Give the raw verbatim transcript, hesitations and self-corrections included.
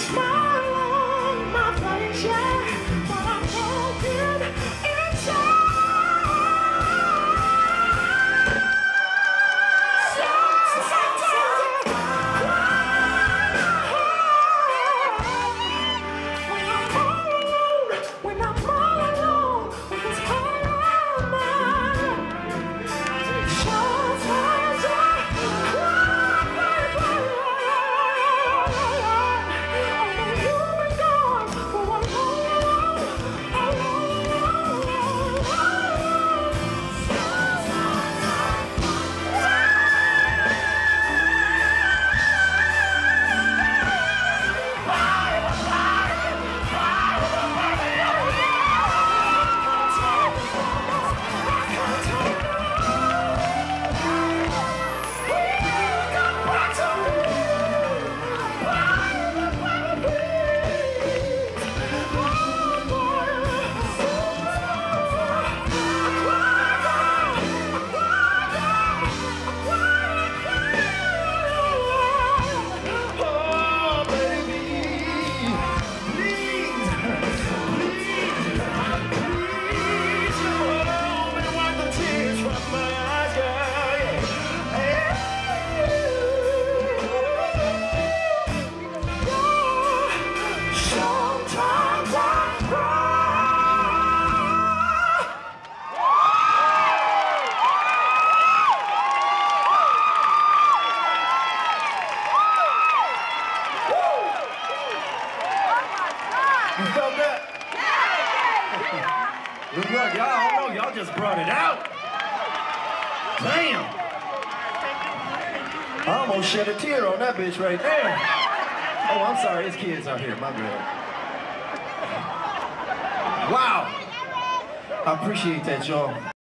smile on my face, yeah, but I'm broken inside. You felt that? Look like y'all don't know, y'all just brought it out. Damn. I almost shed a tear on that bitch right there. Oh, I'm sorry, his kids out here, my bad. Wow. I appreciate that, y'all.